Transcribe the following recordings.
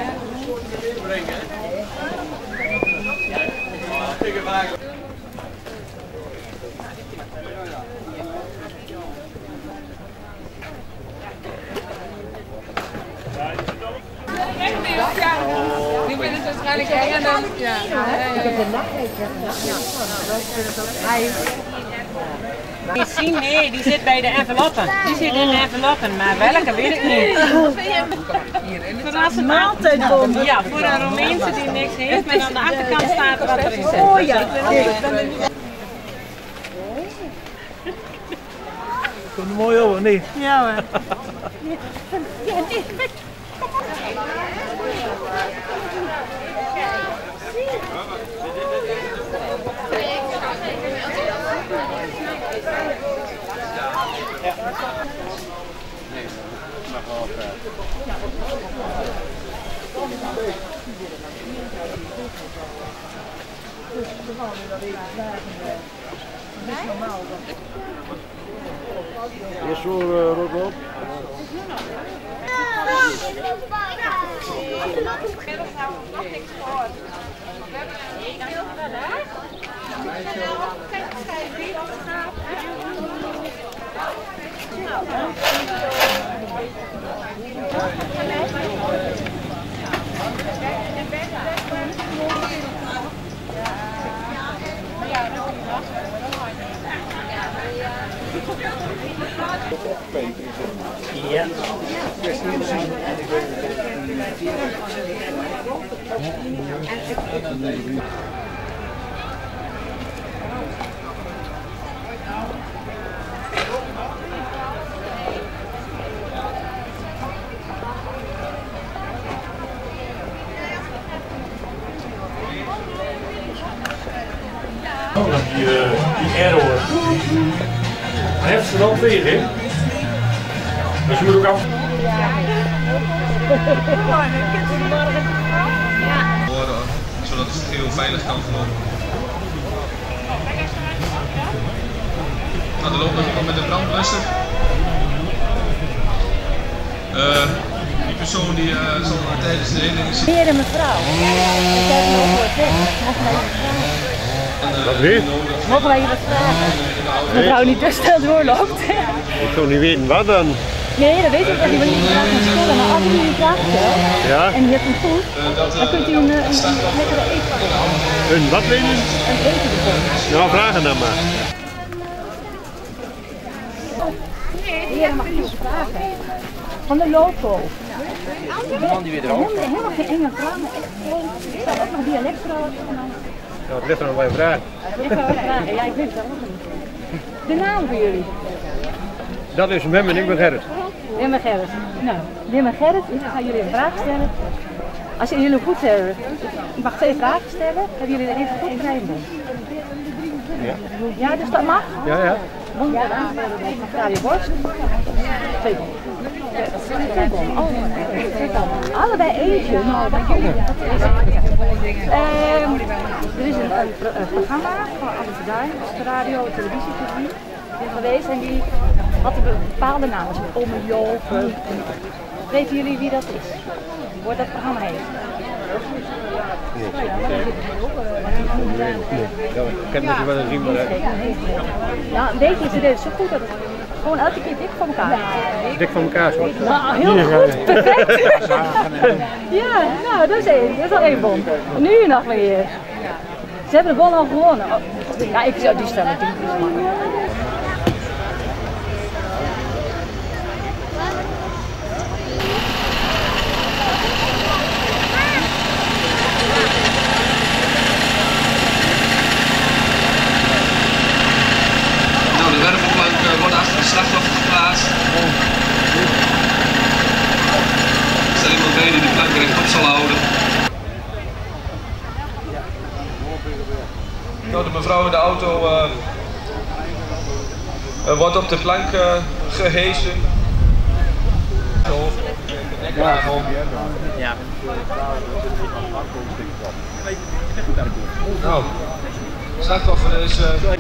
Nu ben het waarschijnlijk eng en dan... Ja. Ik heb een Die nee, die zit bij de enveloppen. Die zit in de enveloppen, maar welke weet ik niet. Voor een maaltijdbon. Ja, voor een Romeinse die niks heeft, maar aan de achterkant staat wat erin zit. Oh ja. Komt er mooi over, niet? Ja hoor. Eerst voor Rotterdam. Ja. Die error, hij heeft ze wel tegen. Dus je moet ook af. Zodat het heel veilig kan verlopen. Nou, er loopt nog iemand met een brandblusser. Die persoon die zal tijdens de inleiding zien. Meneer en mevrouw, ik heb nog voor het Wat weer? mogen wij je wat vragen? Mevrouw niet te snel doorloopt. Ik zou niet weten wat dan. Nee, dat weet ik niet. Je wil niet vragen naar school, maar als u een vraag stelt en u hebt hem goed, dan kunt u een lekkere eten. Een wat weet je? Een eten bijvoorbeeld. Nou, vragen dan maar. Hier mag je vragen. Van de loco. Helemaal geen enge vraag, maar echt gewoon. Ik zou ook nog dialect trouwens. Nou, het ligt er nog bij een vraag. Ik ga wat vragen. Ja, ik weet het ook niet. De naam voor jullie? Dat is Wim en ik ben Gerrit. Wim en Gerrit. Nou, Wim en Gerrit, ik ga jullie een vraag stellen. Als jullie goed hebben, ik mag 2 vragen stellen, hebben jullie er even goed krijgen. Ja. Ja, dus dat mag? Ja, ja. Mevrouw je borst. 2 bommen. 2 bommen. Oh, 2 bommen. Allebei eentje. Nou, dat kan niet. Er is een programma van Alice Duin, de radio- en televisiepubliek geweest en die had een bepaalde naam, zoals Ome Joop. Weten jullie wie dat is? Wordt dat programma heet? Ik heb natuurlijk wel een zien, maar... Ja, een beetje is het zo goed dat het gewoon elke keer dik van elkaar. Dik van elkaar zo. Nou, heel goed, perfect. Ja, nou, dat is één. Dat is al 1 bon. Nu nog meer. Ze hebben de bon al gewonnen. Oh, ja, ik zou die stellen. Nou, de wervelplank wordt achter de slachtoffer geplaatst. Er staat iemand bij die de plank rechtop zal houden. Nou, de mevrouw in de auto wordt op de plank gehesen. Ja. Nou, slachtoffer is...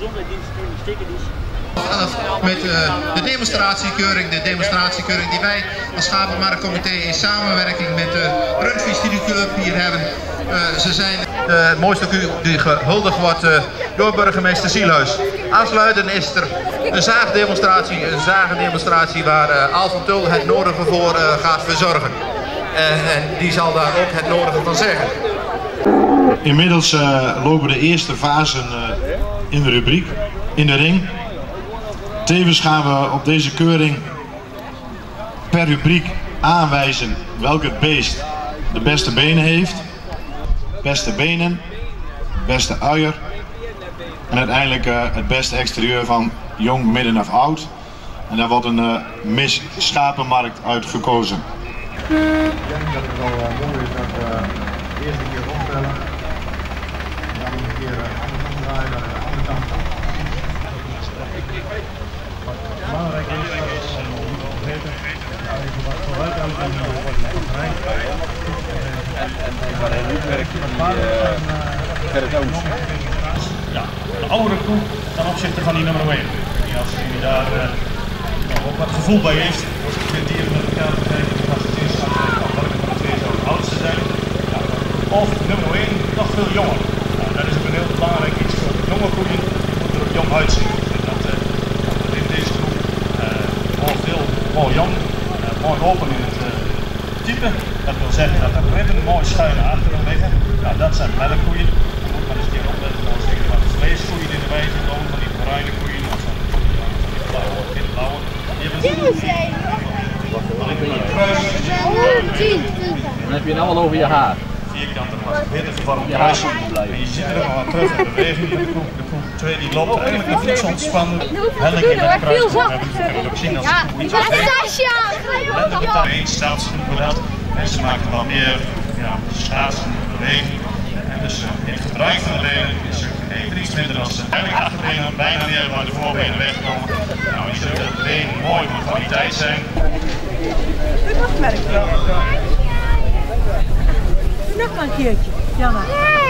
Met de demonstratiekeuring die wij als Schapenmarktcomité in samenwerking met de Rundvist Club hier hebben. Ze zijn het mooiste die gehuldigd wordt door burgemeester Zielhuis. Aansluitend is er een zagendemonstratie waar Al van Tul het nodige voor gaat verzorgen. En die zal daar ook het nodige van zeggen. Inmiddels lopen de eerste fasen in de rubriek, in de ring. Tevens gaan we op deze keuring per rubriek aanwijzen welk beest de beste benen heeft. Beste benen, beste uier en uiteindelijk het beste exterieur van jong, midden of oud. En daar wordt een Miss Schapenmarkt uitgekozen. Ik denk dat het wel mooi is dat we eerst een keer rondbellen. En dan een keer andersom draaien naar de andere kant. Wat belangrijk is om niet te vergeten, even wat vooruit aan te doen wordt het terrein. En waar hij nu werkt, Gerrit Oons. Ja, de oudere groep ten opzichte van die nummer 1. Als jullie daar ook wat gevoel bij heeft, vindt hier met elkaar te kijken. Oudste zijn, of nummer 1 nog veel jonger. Nou, dat is ook een heel belangrijk iets voor jonge koeien, die moeten er ook jong uitzien. En dat in deze groep mooi jong, mooi open in het type. Dat wil zeggen dat er ribben mooi schuin achter liggen. Nou, dat zijn melkkoeien. Dan moet maar eens een keer opletten als je wat vleeskoeien in de wei zit, van die bruine koeien of van die blauwe, witblauwe. Dan heb je nou al over je haar. Vierkante, maar beter gevormd kruis. En je ziet er nog wat terug in beweging. De groep 2 die loopt eigenlijk nog niet zo ontspannen. Hellijk in het kruis. We hebben het ook zien als de koe iets beweegt. Eén staatsgroep en ze maken wel meer staatsbeweging. En dus in het gebruik van de benen is er even iets minder dan ze eigenlijk achterbenen bijna weer waar de voorbenen wegkomen. Nou, je ziet dat de benen mooi van kwaliteit zijn. Nog merk je. Nog maar een keertje, Janna.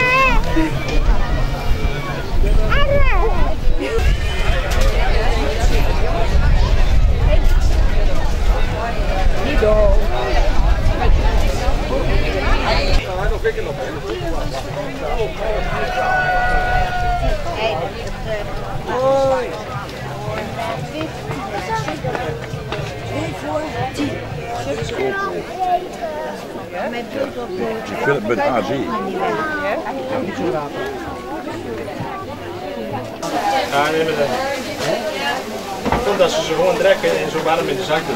Nido. Ik wil het met AZ. Ja, neem het in. Komt dat ze gewoon trekken en zo warm in de zak doen.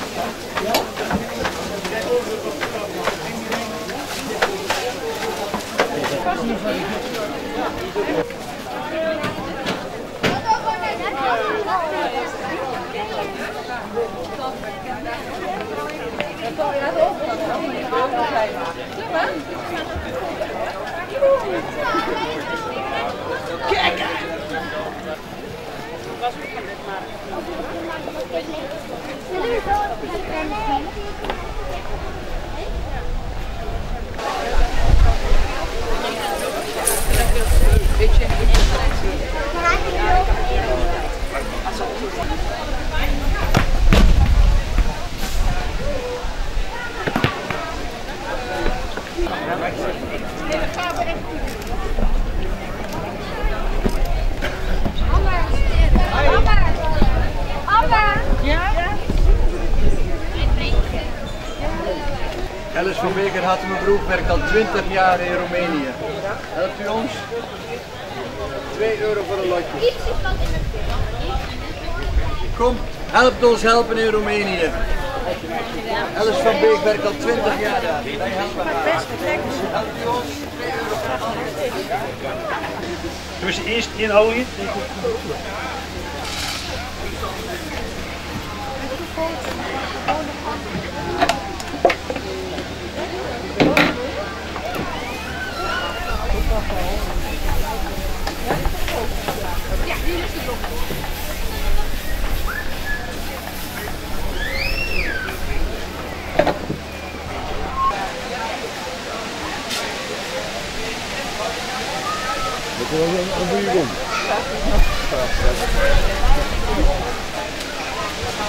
Kijk! Alice van Beek had mijn broer werkt al 20 jaar in Roemenië. Helpt u ons? €2 voor een lotje. Kom, helpt ons helpen in Roemenië. Alice van Beek werkt al 20 jaar daar. Wij helpen haar. Helpt u ons? Doe eens eerst inhouden. Ja, hier is de blok. Wat doe je doen?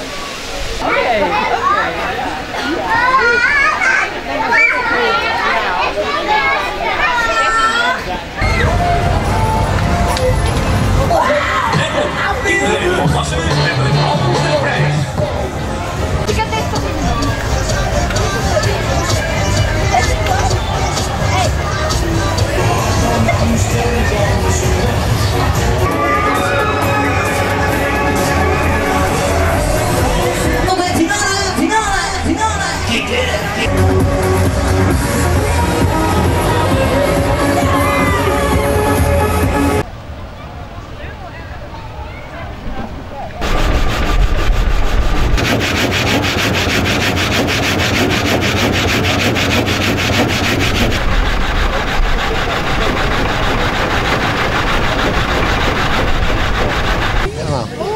Oké.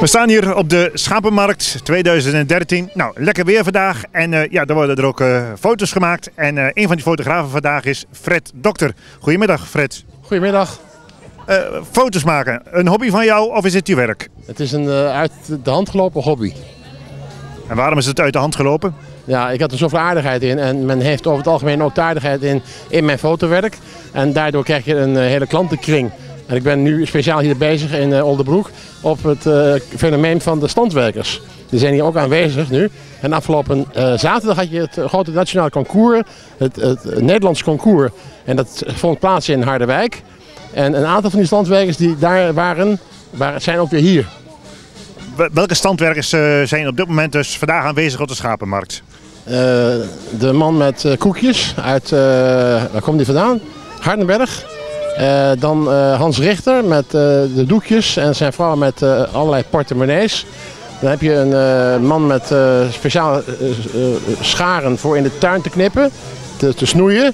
We staan hier op de Schapenmarkt 2013. Nou, lekker weer vandaag en ja, er worden er ook foto's gemaakt. En een van die fotografen vandaag is Fred Dokter. Goedemiddag Fred. Goedemiddag. Foto's maken, een hobby van jou of is het je werk? Het is een uit de hand gelopen hobby. En waarom is het uit de hand gelopen? Ja, ik had er zoveel aardigheid in en men heeft over het algemeen ook de aardigheid in mijn fotowerk. En daardoor krijg je een hele klantenkring. En ik ben nu speciaal hier bezig in Oldebroek op het fenomeen van de standwerkers. Die zijn hier ook aanwezig nu. En afgelopen zaterdag had je het grote nationale concours, het Nederlands concours. En dat vond plaats in Harderwijk. En een aantal van die standwerkers die daar waren zijn ook weer hier. Welke standwerkers zijn op dit moment dus vandaag aanwezig op de Schapenmarkt? De man met koekjes uit, waar komt die vandaan? Hardenberg. Dan Hans Richter met de doekjes en zijn vrouw met allerlei portemonnees. Dan heb je een man met speciale scharen voor in de tuin te knippen, te snoeien.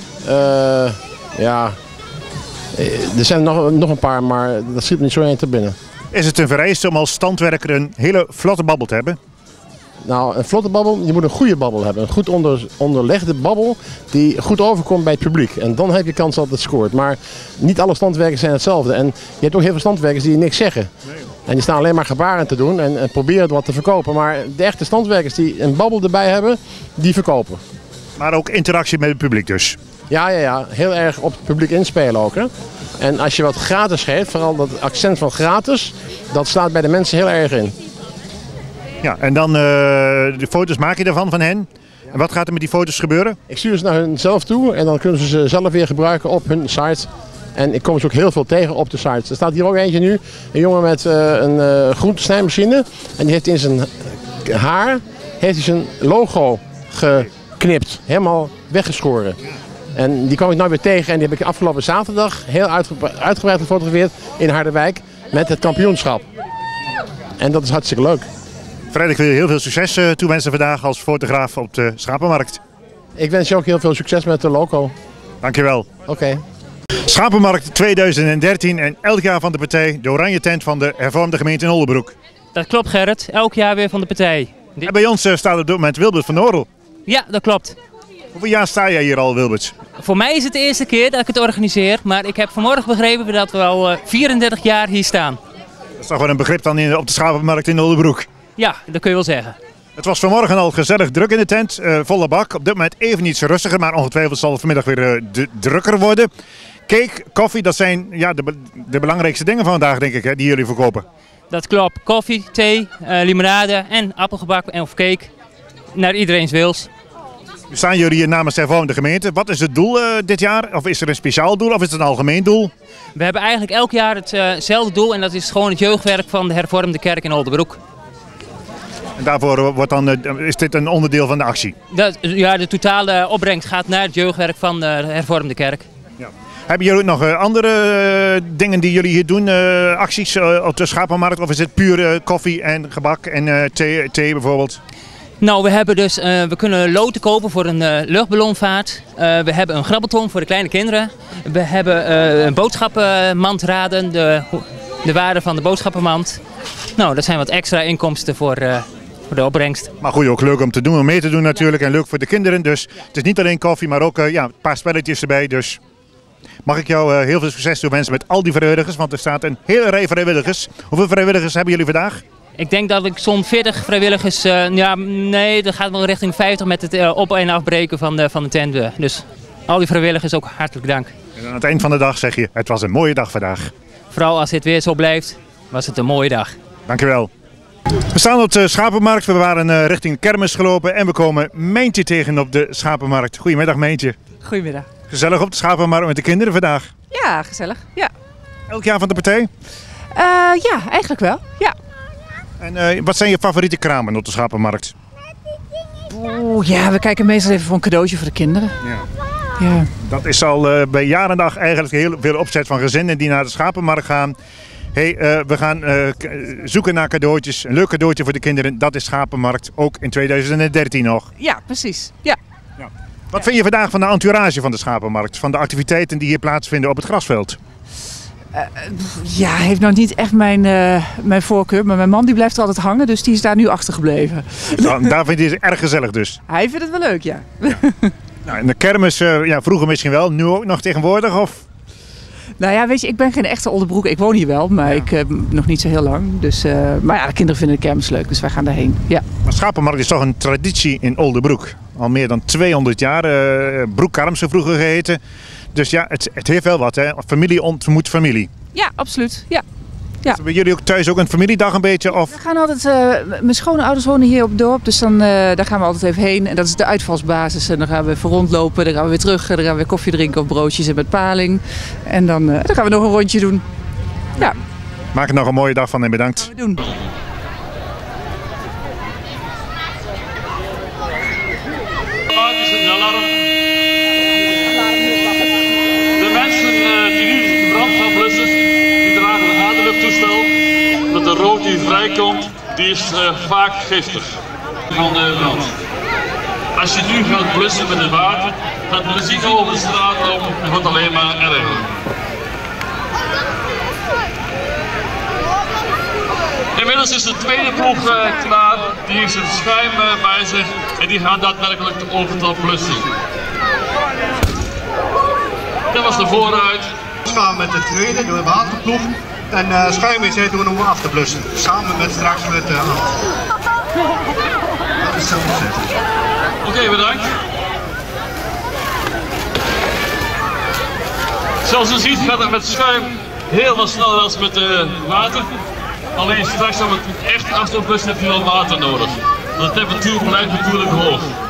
Ja, er zijn nog een paar, maar dat schiet niet zo één te binnen. Is het een vereiste om als standwerker een hele vlotte babbel te hebben? Nou, een vlotte babbel, je moet een goede babbel hebben. Een goed onderlegde babbel die goed overkomt bij het publiek. En dan heb je kans dat het scoort. Maar niet alle standwerkers zijn hetzelfde. En je hebt ook heel veel standwerkers die niks zeggen. Nee. En die staan alleen maar gebaren te doen en proberen wat te verkopen. Maar de echte standwerkers die een babbel erbij hebben, die verkopen. Maar ook interactie met het publiek dus? Ja. Heel erg op het publiek inspelen ook. Hè? En als je wat gratis geeft, vooral dat accent van gratis, dat slaat bij de mensen heel erg in. Ja, en dan de foto's maak je ervan van hen. En wat gaat er met die foto's gebeuren? Ik stuur ze naar hun zelf toe en dan kunnen ze zelf weer gebruiken op hun site. En ik kom ze ook heel veel tegen op de site. Er staat hier ook eentje nu, een jongen met een groentesnijmachine. En die heeft in zijn haar zijn logo geknipt, helemaal weggeschoren. En die kwam ik nou weer tegen en die heb ik afgelopen zaterdag heel uitgebreid gefotografeerd in Harderwijk met het kampioenschap. En dat is hartstikke leuk. Fred, ik wil je heel veel succes toewensen vandaag als fotograaf op de Schapenmarkt. Ik wens je ook heel veel succes met de loco. Dankjewel. Oké. Schapenmarkt 2013 en elk jaar van de partij, de oranje tent van de hervormde gemeente in Oldebroek. Dat klopt Gerrit, elk jaar weer van de partij. En bij ons staat op dit moment Wilbert van Orel. Ja, dat klopt. Hoeveel jaar sta jij hier al, Wilbert? Voor mij is het de eerste keer dat ik het organiseer, maar ik heb vanmorgen begrepen dat we al 34 jaar hier staan. Dat is toch wel een begrip dan op de Schapenmarkt in Oldebroek? Ja, dat kun je wel zeggen. Het was vanmorgen al gezellig druk in de tent, volle bak. Op dit moment even iets rustiger, maar ongetwijfeld zal het vanmiddag weer drukker worden. Cake, koffie, dat zijn ja, de belangrijkste dingen van vandaag, denk ik, hè, die jullie verkopen. Dat klopt. Koffie, thee, limonade en appelgebak of cake. Naar iedereen's wils. Nu staan jullie hier namens de hervormde gemeente. Wat is het doel dit jaar? Of is er een speciaal doel of is het een algemeen doel? We hebben eigenlijk elk jaar hetzelfde doel en dat is gewoon het jeugdwerk van de hervormde kerk in Oldebroek. En daarvoor wordt is dit een onderdeel van de actie? Ja, de totale opbrengst gaat naar het jeugdwerk van de hervormde kerk. Ja. Hebben jullie nog andere dingen die jullie hier doen, acties op de Schapenmarkt? Of is het puur koffie en gebak en thee bijvoorbeeld? Nou, we kunnen loten kopen voor een luchtballonvaart. We hebben een grabbelton voor de kleine kinderen. We hebben een boodschappenmandraden, de waarde van de boodschappenmand. Nou, dat zijn wat extra inkomsten voor de opbrengst. Maar goed, ook leuk om te doen, om mee te doen natuurlijk en leuk voor de kinderen. Dus het is niet alleen koffie, maar ook een paar spelletjes erbij. Dus mag ik jou heel veel succes toewensen met al die vrijwilligers, want er staat een hele rij vrijwilligers. Hoeveel vrijwilligers hebben jullie vandaag? Ik denk dat ik zo'n 40 vrijwilligers, nee, dat gaat wel richting 50 met het op- en afbreken van de tent. Dus al die vrijwilligers ook hartelijk dank. En aan het eind van de dag zeg je, het was een mooie dag vandaag. Vooral als dit weer zo blijft, was het een mooie dag. Dankjewel. We staan op de Schapenmarkt, we waren richting kermis gelopen en we komen Mijntje tegen op de Schapenmarkt. Goedemiddag Mijntje. Goedemiddag. Gezellig op de Schapenmarkt met de kinderen vandaag? Ja, gezellig. Ja. Elk jaar van de partij? Ja, eigenlijk wel. Ja. En wat zijn je favoriete kramen op de Schapenmarkt? Oeh, ja, we kijken meestal even voor een cadeautje voor de kinderen. Ja. Dat is al bij jaar en dag eigenlijk heel veel opzet van gezinnen die naar de Schapenmarkt gaan. We gaan zoeken naar cadeautjes. Een leuk cadeautje voor de kinderen, dat is Schapenmarkt, ook in 2013 nog. Ja, precies. Ja. Wat vind je vandaag van de entourage van de Schapenmarkt? Van de activiteiten die hier plaatsvinden op het grasveld? Ja, heeft nou niet echt mijn voorkeur. Maar mijn man die blijft er altijd hangen, dus die is daar nu achtergebleven. Daar vindt hij het erg gezellig dus. Hij vindt het wel leuk, ja. Nou, en de kermis, vroeger misschien wel, nu ook nog tegenwoordig? Of? Nou ja, weet je, ik ben geen echte Oldebroek. Ik woon hier wel, maar ik heb nog niet zo heel lang. Dus, maar ja, de kinderen vinden de kermis leuk, dus wij gaan daarheen. Ja. Maar Schapenmarkt is toch een traditie in Oldebroek. Al meer dan 200 jaar. Broek Karmse vroeger geheten. Dus ja, het heeft wel wat, hè? Familie ontmoet familie. Ja, absoluut. Ja. Ja. Hebben jullie ook thuis ook een familiedag een beetje? Of? We gaan altijd, mijn schoonouders wonen hier op het dorp, dus dan, daar gaan we altijd even heen. En dat is de uitvalsbasis. En dan gaan we even rondlopen, dan gaan we weer terug, dan gaan we weer koffie drinken of broodjes en met paling. En dan gaan we nog een rondje doen. Ja. Maak er nog een mooie dag van en bedankt. Dat gaan we doen. Het is een alarm. De mensen die nu de brand gaan blussen, die dragen een aderluchttoestel. Dat de rook die vrijkomt, die is vaak giftig van de brand. Als je nu gaat blussen met het water, gaat de benzine over de straat lopen en wordt alleen maar erger. Inmiddels is de tweede ploeg klaar, die heeft zijn schuim bij zich en die gaan daadwerkelijk de overtal blussen. Dat was de vooruit. We gaan met de tweede, de waterploeg, en schuim is doen om af te blussen. Samen met straks met de dat is zo ontzettend. Oké, bedankt. Zoals u ziet gaat het met schuim heel wat sneller dan met water. Alleen straks, om het echt af te blussen, heb je wel water nodig. De temperatuur blijft natuurlijk hoog.